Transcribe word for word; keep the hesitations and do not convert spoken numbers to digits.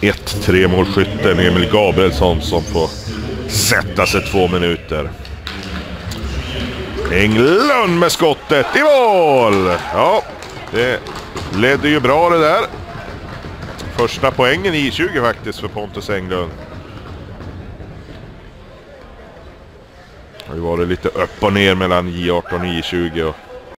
ett tre målskytten Emil Gabrielsson som får sätta sig två minuter. Englund med skottet i mål! Ja, det ledde ju bra det där. Första poängen i tjugo faktiskt för Pontus Englund. Det har ju varit lite upp och ner mellan J arton och J tjugo.